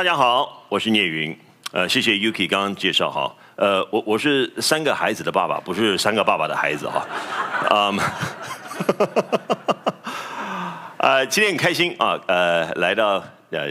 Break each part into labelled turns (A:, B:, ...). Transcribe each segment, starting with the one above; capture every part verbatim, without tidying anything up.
A: 大家好，我是聂云。呃，谢谢 Yuki 刚刚介绍哈。呃，我我是三个孩子的爸爸，不是三个爸爸的孩子哈。嗯，呃，今天很开心啊，呃，来到呃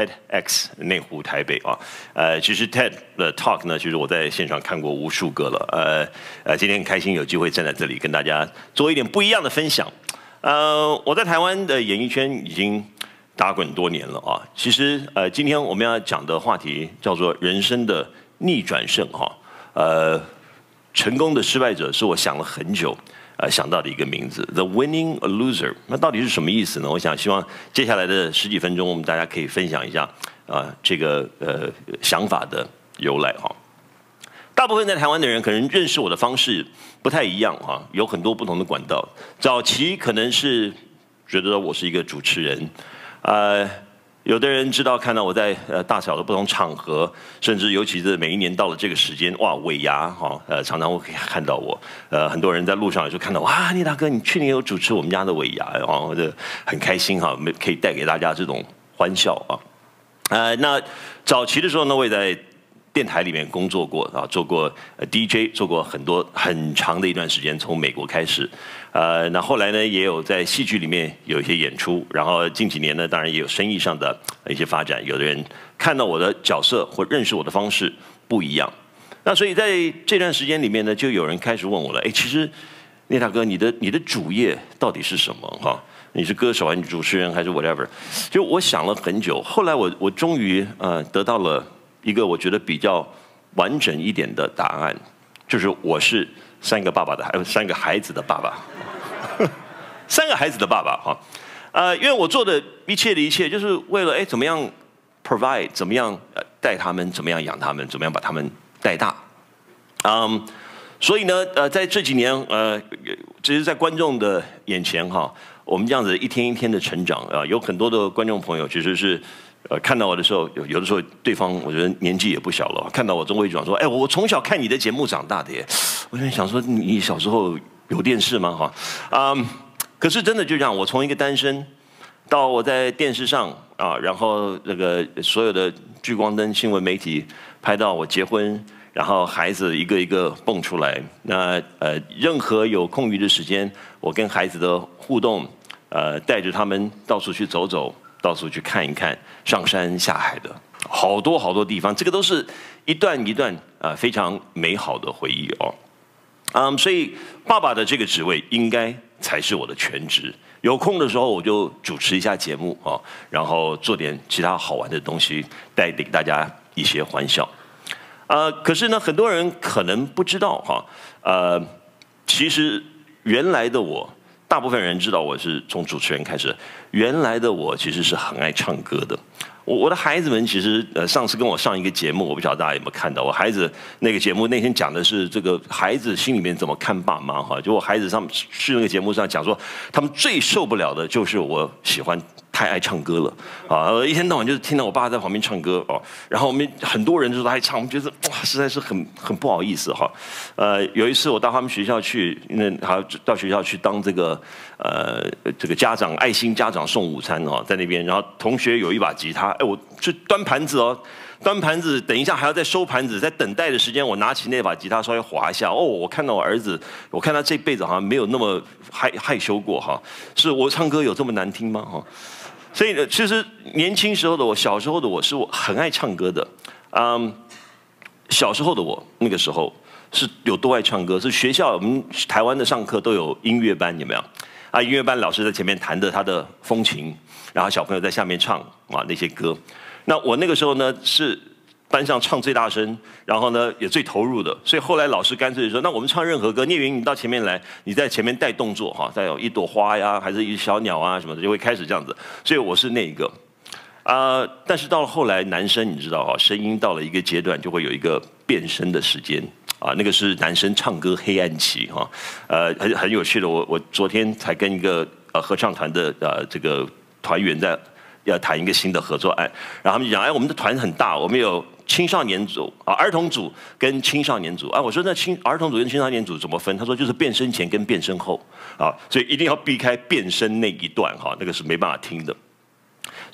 A: TEDxNeihu台北啊。呃，其实 TED 的 talk 呢，其实我在现场看过无数个了。呃呃，今天很开心有机会站在这里跟大家做一点不一样的分享。呃，我在台湾的演艺圈已经打滚多年了啊，其实呃，今天我们要讲的话题叫做人生的逆转胜哈，呃，成功的失败者是我想了很久呃想到的一个名字 ，The Winning Loser。那到底是什么意思呢？我想希望接下来的十几分钟，我们大家可以分享一下啊、呃、这个呃想法的由来哈。大部分在台湾的人可能认识我的方式不太一样哈，有很多不同的管道。早期可能是觉得我是一个主持人。呃，有的人知道看到我在呃大小的不同场合，甚至尤其是每一年到了这个时间，哇，尾牙哈，呃，常常会看到我。呃，很多人在路上有时候看到，哇，聂大哥，你去年有主持我们家的尾牙，然后就很开心哈，可以带给大家这种欢笑啊。呃，那早期的时候呢，我也在电台里面工作过啊，做过 D J， 做过很多很长的一段时间，从美国开始。呃，那后来呢，也有在戏剧里面有一些演出，然后近几年呢，当然也有生意上的一些发展。有的人看到我的角色或认识我的方式不一样，那所以在这段时间里面呢，就有人开始问我了，哎，其实聂大哥，你的你的主业到底是什么？哈，你是歌手还是主持人还是 whatever？ 就我想了很久，后来我我终于呃得到了一个我觉得比较完整一点的答案，就是我是三个爸爸的孩，三个孩子的爸爸。三个孩子的爸爸哈，呃，因为我做的一切的一切，就是为了哎怎么样 provide， 怎么样带他们，怎么样养他们，怎么样把他们带大，嗯，所以呢，呃，在这几年，呃，只是在观众的眼前哈，我们这样子一天一天的成长啊、呃，有很多的观众朋友其实是。呃，看到我的时候，有有的时候对方我觉得年纪也不小了，看到我总会讲说，哎，我从小看你的节目长大的耶。我就想说，你小时候有电视吗？哈，嗯，可是真的就这样，我从一个单身到我在电视上啊，然后这个所有的聚光灯新闻媒体拍到我结婚，然后孩子一个一个蹦出来。那呃，任何有空余的时间，我跟孩子的互动，呃，带着他们到处去走走。到处去看一看，上山下海的好多好多地方，这个都是一段一段啊、呃、非常美好的回忆哦。嗯，所以爸爸的这个职位应该才是我的全职。有空的时候我就主持一下节目哦，然后做点其他好玩的东西，带给大家一些欢笑。呃，可是呢，很多人可能不知道哈，呃，其实原来的我。大部分人知道我是从主持人开始，原来的我其实是很爱唱歌的。我我的孩子们其实呃上次跟我上一个节目，我不晓得大家有没有看到。我孩子那个节目那天讲的是这个孩子心里面怎么看爸妈哈。就我孩子上去那个节目上讲说，他们最受不了的就是我喜欢太爱唱歌了啊，一天到晚就是听到我爸在旁边唱歌哦。然后我们很多人就说爱唱，我们觉得哇实在是很很不好意思哈。呃，有一次我到他们学校去，因为还到学校去当这个呃这个家长爱心家长送午餐哦，在那边，然后同学有一把吉他。哎，我去端盘子哦，端盘子，等一下还要再收盘子，在等待的时间，我拿起那把吉他稍微滑一下。哦，我看到我儿子，我看他这辈子好像没有那么害害羞过哈。是我唱歌有这么难听吗？哈，所以其实年轻时候的我，小时候的我是我很爱唱歌的。嗯，小时候的我那个时候是有多爱唱歌，是学校我们台湾的上课都有音乐班，有没有？啊，音乐班老师在前面弹着他的风琴。然后小朋友在下面唱啊那些歌，那我那个时候呢是班上唱最大声，然后呢也最投入的，所以后来老师干脆说，那我们唱任何歌，聂云你到前面来，你在前面带动作哈，再有一朵花呀，还是一小鸟啊什么的，就会开始这样子，所以我是那一个。啊、呃，但是到了后来，男生你知道哈，声音到了一个阶段，就会有一个变声的时间啊，那个是男生唱歌黑暗期哈，呃，很很有趣的，我我昨天才跟一个呃合唱团的呃这个。团员在要谈一个新的合作案，然后他们就讲，哎，我们的团很大，我们有青少年组啊、儿童组跟青少年组啊。我说那青儿童组跟青少年组怎么分？他说就是变声前跟变声后啊，所以一定要避开变声那一段哈，那个是没办法听的。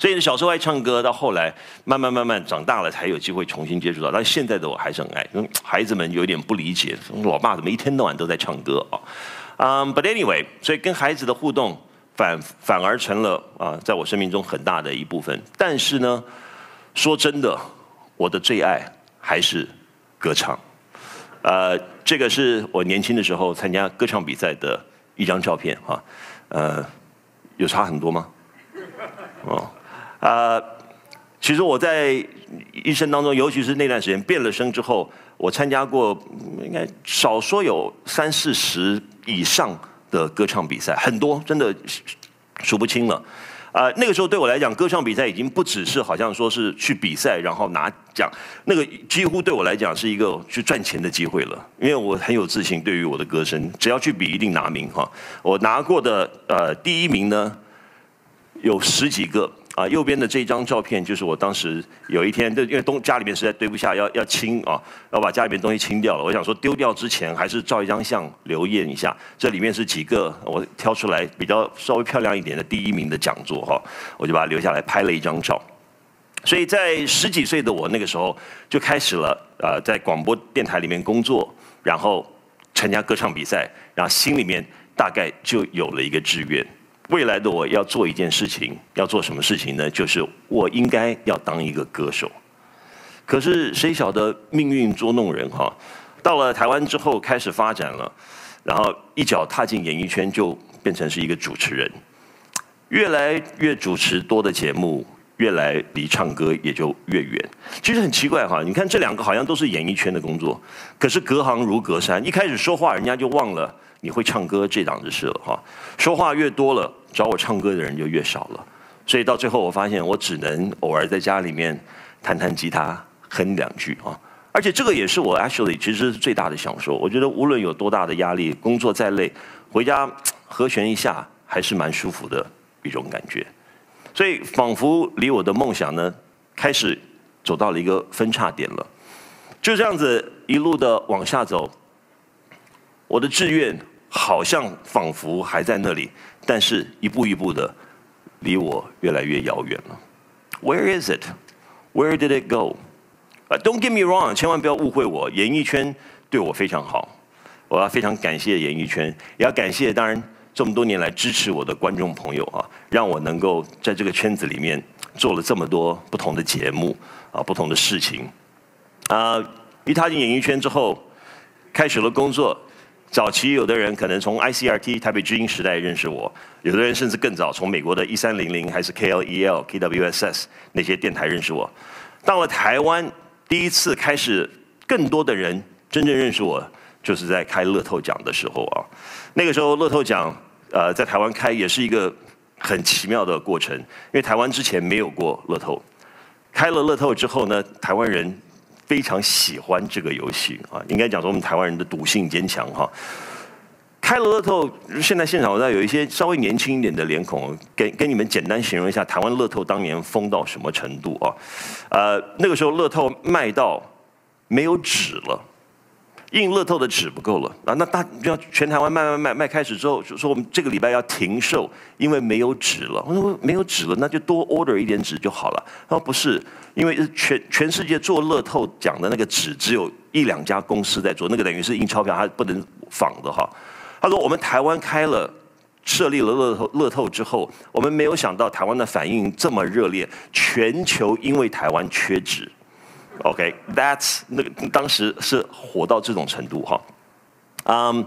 A: 所以小时候爱唱歌，到后来慢慢慢慢长大了，才有机会重新接触到。但现在的我还是很爱，孩子们有点不理解，老爸怎么一天到晚都在唱歌啊？嗯、um, ，But anyway， 所以跟孩子的互动反反而成了啊，在我生命中很大的一部分。但是呢，说真的，我的最爱还是歌唱。呃，这个是我年轻的时候参加歌唱比赛的一张照片啊，呃，有差很多吗？哦，呃，其实我在一生当中，尤其是那段时间变了声之后，我参加过应该少说有三四十以上的歌唱比赛，很多，真的数不清了。啊、呃，那个时候对我来讲，歌唱比赛已经不只是好像说是去比赛然后拿奖，那个几乎对我来讲是一个去赚钱的机会了。因为我很有自信，对于我的歌声，只要去比一定拿名哈。我拿过的呃第一名呢有十几个啊，右边的这张照片就是我当时有一天，因为东家里面实在堆不下，要要清啊，要把家里面东西清掉了。我想说丢掉之前还是照一张相留念一下。这里面是几个我挑出来比较稍微漂亮一点的第一名的讲座哈，我就把它留下来拍了一张照。所以在十几岁的我那个时候就开始了呃，在广播电台里面工作，然后参加歌唱比赛，然后心里面大概就有了一个志愿。未来的我要做一件事情，要做什么事情呢？就是我应该要当一个歌手。可是谁晓得命运捉弄人哈？到了台湾之后开始发展了，然后一脚踏进演艺圈，就变成是一个主持人。越来越主持多的节目，越来离唱歌也就越远。其实很奇怪哈，你看这两个好像都是演艺圈的工作，可是隔行如隔山。一开始说话，人家就忘了你会唱歌这档子事了哈。说话越多了，找我唱歌的人就越少了。所以到最后，我发现我只能偶尔在家里面弹弹吉他，哼两句啊。而且这个也是我 actually 其实是最大的享受。我觉得无论有多大的压力，工作再累，回家和弦一下还是蛮舒服的一种感觉。所以仿佛离我的梦想呢，开始走到了一个分叉点了。就这样子一路的往下走，我的志愿好像仿佛还在那里，但是一步一步的离我越来越遥远了。Where is it? Where did it go? Uh, don't get me wrong， 千万不要误会我，演艺圈对我非常好，我要非常感谢演艺圈，也要感谢当然这么多年来支持我的观众朋友啊，让我能够在这个圈子里面做了这么多不同的节目啊，不同的事情。啊，一踏进演艺圈之后，开始了工作。早期有的人可能从 I C R T 台北之音时代认识我，有的人甚至更早从美国的一三零零还是 K L E L、K W S S 那些电台认识我。到了台湾，第一次开始更多的人真正认识我，就是在开乐透奖的时候啊。那个时候乐透奖呃在台湾开也是一个很奇妙的过程，因为台湾之前没有过乐透，开了乐透之后呢，台湾人非常喜欢这个游戏啊，应该讲说我们台湾人的赌性坚强哈。开了乐透，现在现场我知道有一些稍微年轻一点的脸孔，给给你们简单形容一下台湾乐透当年疯到什么程度啊？呃，那个时候乐透卖到没有纸了，印乐透的纸不够了啊，那大要全台湾卖卖卖卖开始之后，就说我们这个礼拜要停售，因为没有纸了。我说没有纸了，那就多 order 一点纸就好了。他说不是，因为全全世界做乐透奖的那个纸只有一两家公司在做，那个等于是印钞票，它不能仿的哈。他说我们台湾开了设立了乐透乐透之后，我们没有想到台湾的反应这么热烈，全球因为台湾缺纸。OK，that's、okay, 那个当时是火到这种程度哈，嗯、um, ，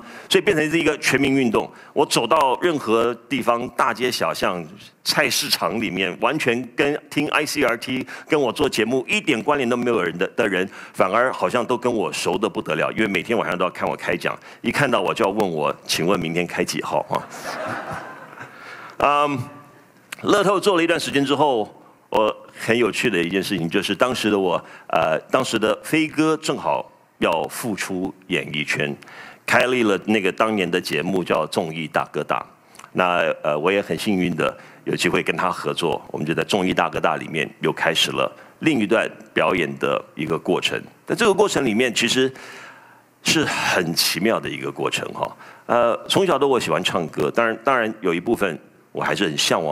A: 所以变成是一个全民运动。我走到任何地方，大街小巷、菜市场里面，完全跟听 I C R T 跟我做节目一点关联都没有人的的人，反而好像都跟我熟得不得了，因为每天晚上都要看我开讲，一看到我就要问我，请问明天开几号啊？嗯， um, 乐透做了一段时间之后。我很有趣的一件事情就是，当时的我，呃，当时的飞哥正好要复出演艺圈，开立了那个当年的节目叫《综艺大哥大》。那呃，我也很幸运的有机会跟他合作，我们就在《综艺大哥大》里面又开始了另一段表演的一个过程。在这个过程里面，其实是很奇妙的一个过程哈。呃，从小的我喜欢唱歌，当然当然有一部分我还是很向往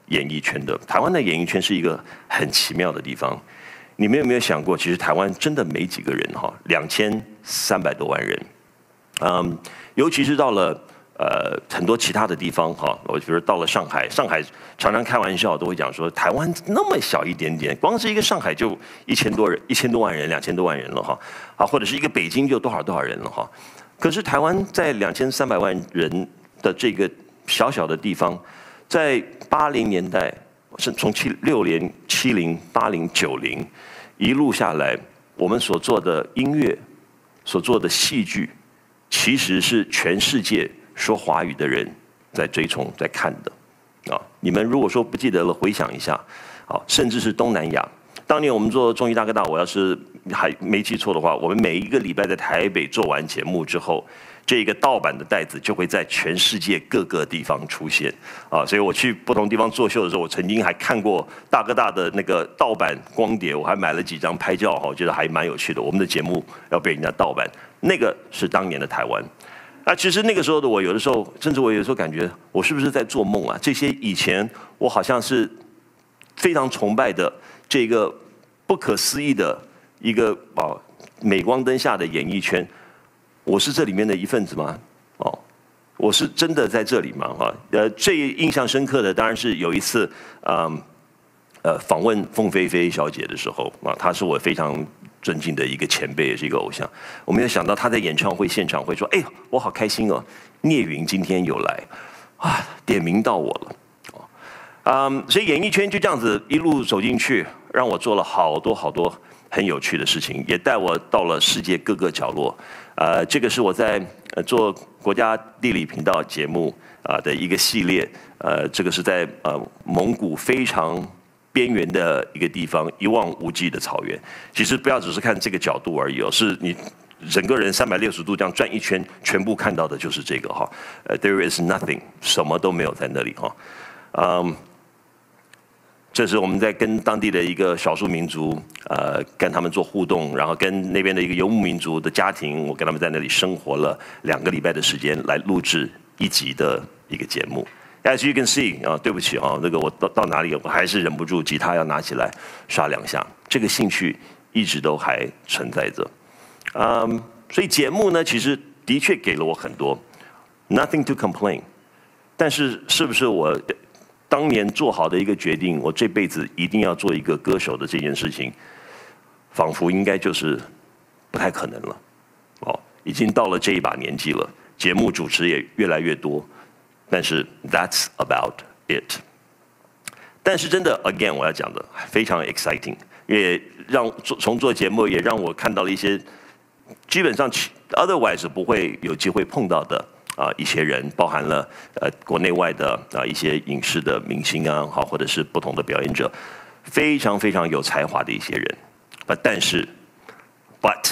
A: 演艺圈的。台湾的演艺圈是一个很奇妙的地方。你们有没有想过，其实台湾真的没几个人哈，两千三百多万人，嗯，尤其是到了呃很多其他的地方哈，我觉得到了上海，上海常常开玩笑都会讲说，台湾那么小一点点，光是一个上海就一千多人，一千多万人，两千多万人了哈，啊，或者是一个北京就多少多少人了哈。可是台湾在两千三百万人的这个小小的地方，在八零年代。是从七六零、七零、八零、九零一路下来，我们所做的音乐、所做的戏剧，其实是全世界说华语的人在追崇、在看的。啊，你们如果说不记得了，回想一下，啊，甚至是东南亚。当年我们做综艺大哥大，我要是还没记错的话，我们每一个礼拜在台北做完节目之后。这个盗版的袋子就会在全世界各个地方出现啊，所以我去不同地方做秀的时候，我曾经还看过大哥大的那个盗版光碟，我还买了几张拍照哈，我觉得还蛮有趣的。我们的节目要被人家盗版，那个是当年的台湾。啊，其实那个时候的我，有的时候甚至我有时候感觉我是不是在做梦啊？这些以前我好像是非常崇拜的这个不可思议的一个啊镁光灯下的演艺圈。我是这里面的一份子吗？哦，我是真的在这里吗？哈，呃，最印象深刻的当然是有一次，嗯，呃，访问凤飞飞小姐的时候啊，她是我非常尊敬的一个前辈，也是一个偶像。我没有想到她在演唱会现场会说：“哎，我好开心哦，聂云今天有来，啊，点名到我了。”哦，嗯，所以演艺圈就这样子一路走进去，让我做了好多好多很有趣的事情，也带我到了世界各个角落。呃，这个是我在呃做国家地理频道节目啊的一个系列，呃，这个是在呃蒙古非常边缘的一个地方，一望无际的草原。其实不要只是看这个角度而已哦，是你整个人三百六十度这样转一圈，全部看到的就是这个哈。呃 ，There is nothing， 什么都没有在那里哈。嗯。这是我们在跟当地的一个少数民族，呃，跟他们做互动，然后跟那边的一个游牧民族的家庭，我跟他们在那里生活了两个礼拜的时间，来录制一集的一个节目。As you can see， 啊，对不起啊，那个我到到哪里，我还是忍不住吉他要拿起来刷两下。这个兴趣一直都还存在着，嗯，所以节目呢，其实的确给了我很多 ，nothing to complain。但是是不是我？当年做好的一个决定，我这辈子一定要做一个歌手的这件事情，仿佛应该就是不太可能了。哦，已经到了这一把年纪了，节目主持也越来越多，但是 that's about it。但是真的 ，again， 我要讲的非常 exciting， 也让做从做节目也让我看到了一些基本上 otherwise 不会有机会碰到的。啊，一些人包含了呃国内外的啊一些影视的明星啊，好，或者是不同的表演者，非常非常有才华的一些人，啊，但是 ，but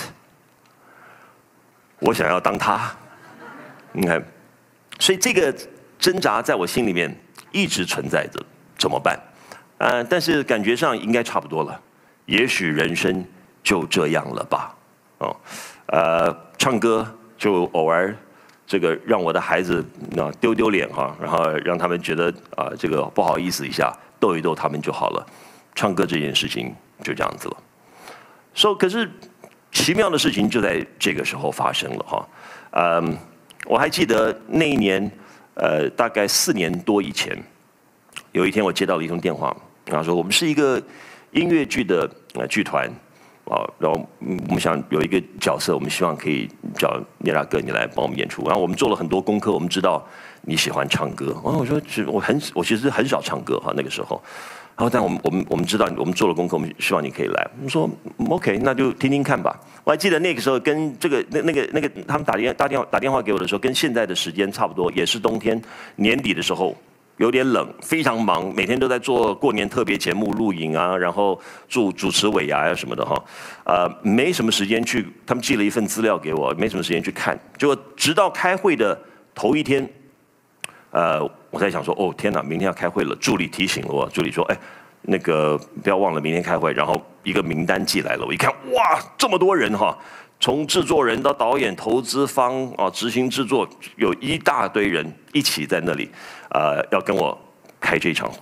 A: 我想要当他，你看，所以这个挣扎在我心里面一直存在着，怎么办？呃，但是感觉上应该差不多了，也许人生就这样了吧，哦，呃，唱歌就偶尔。这个让我的孩子啊丢丢脸哈，然后让他们觉得啊这个不好意思一下，逗一逗他们就好了。唱歌这件事情就这样子了。说、so, 可是奇妙的事情就在这个时候发生了哈。嗯，我还记得那一年，呃，大概四年多以前，有一天我接到了一通电话，然后说我们是一个音乐剧的呃剧团。啊，然后我们想有一个角色，我们希望可以叫聂大哥你来帮我们演出。然后我们做了很多功课，我们知道你喜欢唱歌。然后我说，我很我其实很少唱歌哈，那个时候。然后但我们我们我们知道我们做了功课，我们希望你可以来。我们说 OK， 那就听听看吧。我还记得那个时候跟这个那那个那个他们打电打电话打电话给我的时候，跟现在的时间差不多，也是冬天年底的时候。有点冷，非常忙，每天都在做过年特别节目录影啊，然后主主持尾牙啊什么的哈，呃，没什么时间去，他们寄了一份资料给我，没什么时间去看，结果直到开会的头一天，呃，我在想说，哦天哪，明天要开会了，助理提醒了我，助理说，哎，那个不要忘了明天开会，然后一个名单寄来了，我一看，哇，这么多人哈。从制作人到导演、投资方啊、执行制作，有一大堆人一起在那里，呃，要跟我开这场会。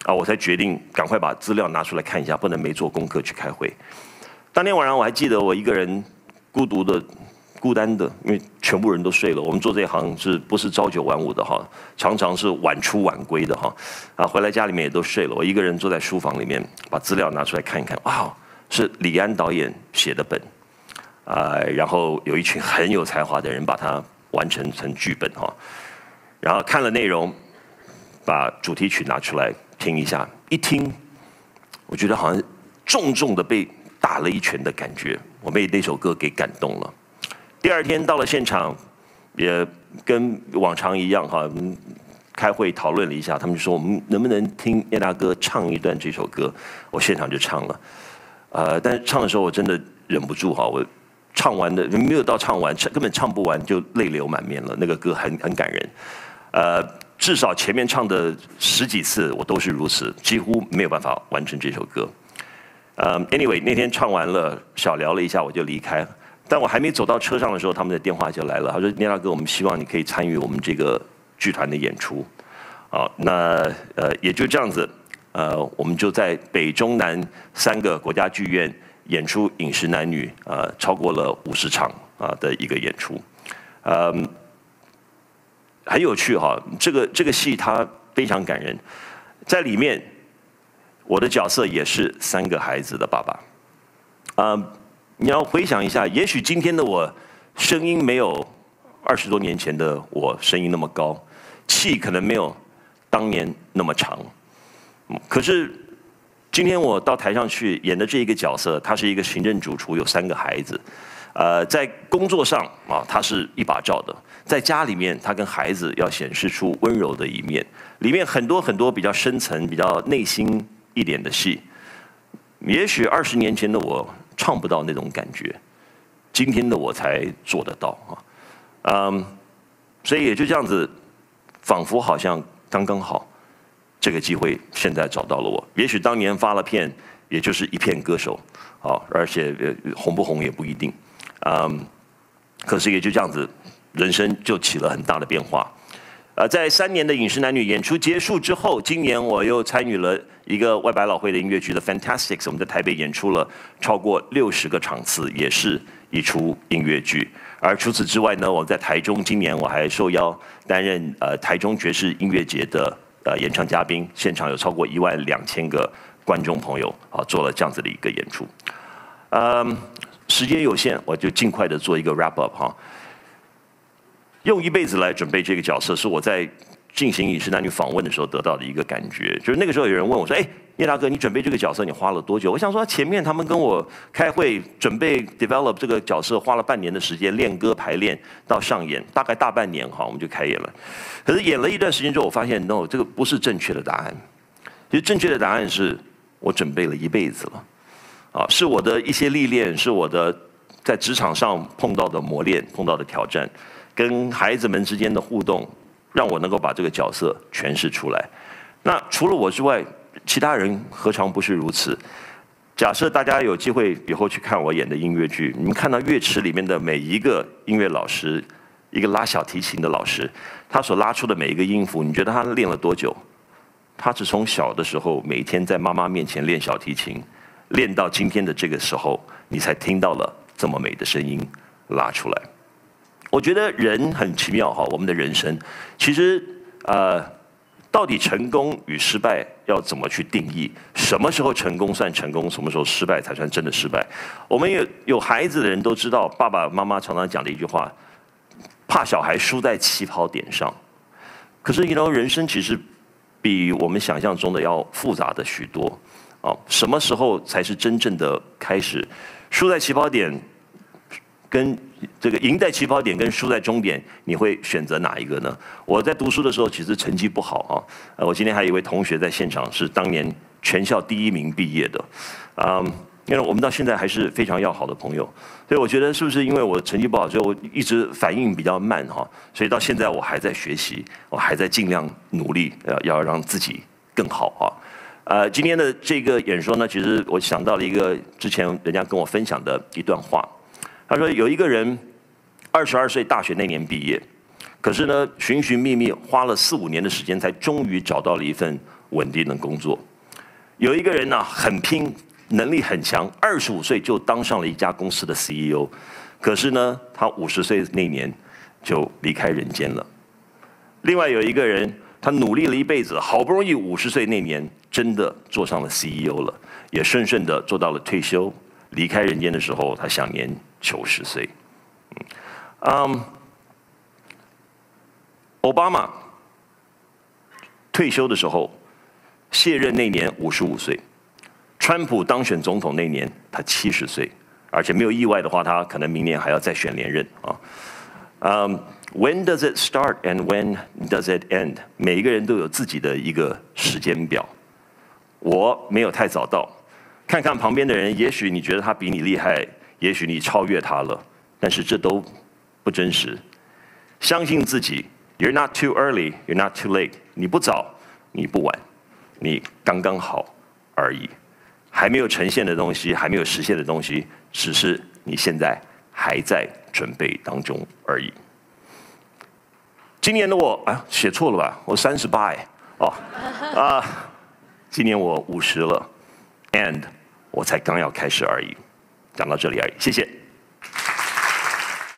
A: 啊，我才决定赶快把资料拿出来看一下，不能没做功课去开会。当天晚上我还记得我一个人孤独的、孤单的，因为全部人都睡了。我们做这一行是不是朝九晚五的哈？常常是晚出晚归的哈。啊，回来家里面也都睡了，我一个人坐在书房里面，把资料拿出来看一看，哇，是李安导演写的本，啊，然后有一群很有才华的人把它完成成剧本哈。然后看了内容，把主题曲拿出来听一下，一听，我觉得好像重重的被打了一拳的感觉，我被那首歌给感动了。第二天到了现场，也跟往常一样哈，开会讨论了一下，他们就说我们能不能听叶大哥唱一段这首歌，我现场就唱了，呃，但是唱的时候我真的忍不住哈，我唱完的没有到唱完，根本唱不完就泪流满面了，那个歌很很感人。呃，至少前面唱的十几次我都是如此，几乎没有办法完成这首歌。呃 ，anyway 那天唱完了，小聊了一下我就离开。但我还没走到车上的时候，他们的电话就来了。他说：“聂大哥，我们希望你可以参与我们这个剧团的演出。”好，那呃也就这样子，呃，我们就在北中南三个国家剧院演出《饮食男女》，呃，超过了五十场啊的一个演出，嗯。很有趣哈，这个这个戏它非常感人，在里面我的角色也是三个孩子的爸爸，啊、呃，你要回想一下，也许今天的我声音没有二十多年前的我声音那么高，气可能没有当年那么长，可是今天我到台上去演的这一个角色，他是一个行政主厨，有三个孩子。呃，在工作上啊，他是一把罩的；在家里面，他跟孩子要显示出温柔的一面。里面很多很多比较深层、比较内心一点的戏，也许二十年前的我唱不到那种感觉，今天的我才做得到啊。嗯，所以也就这样子，仿佛好像刚刚好，这个机会现在找到了我。也许当年发了片，也就是一片歌手，啊，而且红不红也不一定。嗯，可是也就这样子，人生就起了很大的变化。呃，在三年的饮食男女演出结束之后，今年我又参与了一个外百老汇的音乐剧的 Fantastics， 我们在台北演出了超过六十个场次，也是一出音乐剧。而除此之外呢，我在台中今年我还受邀担任呃台中爵士音乐节的呃演唱嘉宾，现场有超过一万两千个观众朋友啊，做了这样子的一个演出。嗯。时间有限，我就尽快的做一个 wrap up 哈。用一辈子来准备这个角色，是我在进行饮食男女访问的时候得到的一个感觉。就是那个时候有人问我说：“哎，叶大哥，你准备这个角色你花了多久？”我想说，前面他们跟我开会准备 develop 这个角色，花了半年的时间练歌排练到上演，大概大半年哈，我们就开演了。可是演了一段时间之后，我发现 no， 这个不是正确的答案。其实正确的答案是我准备了一辈子了。啊，是我的一些历练，是我的在职场上碰到的磨练、碰到的挑战，跟孩子们之间的互动，让我能够把这个角色诠释出来。那除了我之外，其他人何尝不是如此？假设大家有机会以后去看我演的音乐剧，你们看到乐池里面的每一个音乐老师，一个拉小提琴的老师，他所拉出的每一个音符，你觉得他练了多久？他是从小的时候每天在妈妈面前练小提琴。练到今天的这个时候，你才听到了这么美的声音拉出来。我觉得人很奇妙哈，我们的人生其实呃，到底成功与失败要怎么去定义？什么时候成功算成功？什么时候失败才算真的失败？我们有有孩子的人都知道，爸爸妈妈常常讲的一句话：怕小孩输在起跑点上。可是，你知道，人生其实比我们想象中的要复杂的许多。哦，什么时候才是真正的开始？输在起跑点，跟这个赢在起跑点跟输在终点，你会选择哪一个呢？我在读书的时候，其实成绩不好啊。呃，我今天还有一位同学在现场，是当年全校第一名毕业的，嗯，因为我们到现在还是非常要好的朋友。所以我觉得是不是因为我成绩不好，所以我一直反应比较慢哈？所以到现在我还在学习，我还在尽量努力，呃，要让自己更好啊。呃，今天的这个演说呢，其实我想到了一个之前人家跟我分享的一段话。他说有一个人二十二岁大学那年毕业，可是呢寻寻觅觅花了四五年的时间，才终于找到了一份稳定的工作。有一个人呢、啊、很拼，能力很强，二十五岁就当上了一家公司的 C E O， 可是呢，他五十岁那年就离开人间了。另外有一个人，他努力了一辈子，好不容易五十岁那年真的做上了 C E O 了，也顺顺的做到了退休。离开人间的时候，他享年九十岁。嗯，奥巴马退休的时候，卸任那年五十五岁；川普当选总统那年，他七十岁，而且没有意外的话，他可能明年还要再选连任啊。嗯 ，When does it start and when does it end？ 每一个人都有自己的一个时间表。我没有太早到，看看旁边的人，也许你觉得他比你厉害，也许你超越他了，但是这都不真实。相信自己 ，You're not too early, you're not too late。你不早，你不晚，你刚刚好而已。还没有呈现的东西，还没有实现的东西，只是你现在还在准备当中而已。今年的我啊，写错了吧？我三十八哎，哦啊，今年我五十了 ，and 我才刚要开始而已。讲到这里而已，谢谢。